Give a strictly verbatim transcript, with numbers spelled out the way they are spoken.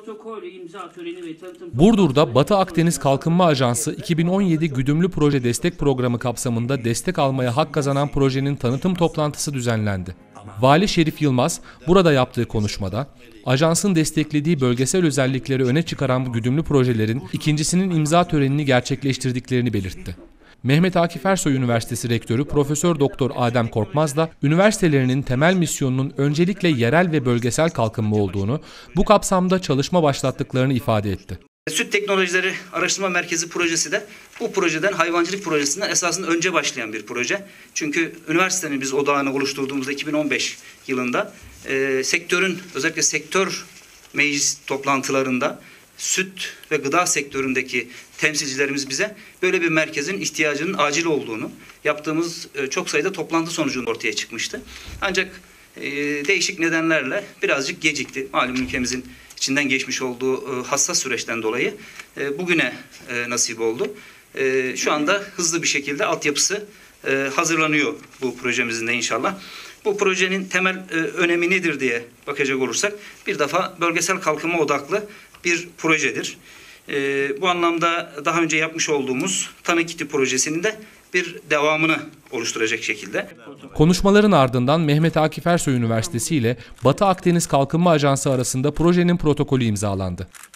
protokol, imza töreni ve tanıtım... Burdur'da Batı Akdeniz Kalkınma Ajansı iki bin on yedi Güdümlü Proje Destek Programı kapsamında destek almaya hak kazanan projenin tanıtım toplantısı düzenlendi. Vali Şerif Yılmaz burada yaptığı konuşmada, ajansın desteklediği bölgesel özellikleri öne çıkaran güdümlü projelerin ikincisinin imza törenini gerçekleştirdiklerini belirtti. Mehmet Akif Ersoy Üniversitesi Rektörü Profesör Doktor Adem Korkmaz da üniversitelerinin temel misyonunun öncelikle yerel ve bölgesel kalkınma olduğunu, bu kapsamda çalışma başlattıklarını ifade etti. Süt Teknolojileri Araştırma Merkezi projesi de bu projeden, hayvancılık projesinden esasında önce başlayan bir proje. Çünkü üniversitenin biz odağını oluşturduğumuzda iki bin on beş yılında e, sektörün, özellikle sektör meclis toplantılarında süt ve gıda sektöründeki temsilcilerimiz bize böyle bir merkezin ihtiyacının acil olduğunu, yaptığımız e, çok sayıda toplantı sonucunda ortaya çıkmıştı. Ancak e, değişik nedenlerle birazcık gecikti. Malum ülkemizin içinden geçmiş olduğu e, hassas süreçten dolayı e, bugüne e, nasip oldu. E, şu anda hızlı bir şekilde altyapısı e, hazırlanıyor bu projemizin de inşallah. Bu projenin temel e, önemi nedir diye bakacak olursak, bir defa bölgesel kalkınma odaklı bir projedir. E, bu anlamda daha önce yapmış olduğumuz Tanı Kiti projesinin de bir devamını oluşturacak şekilde. Konuşmaların ardından Mehmet Akif Ersoy Üniversitesi ile Batı Akdeniz Kalkınma Ajansı arasında projenin protokolü imzalandı.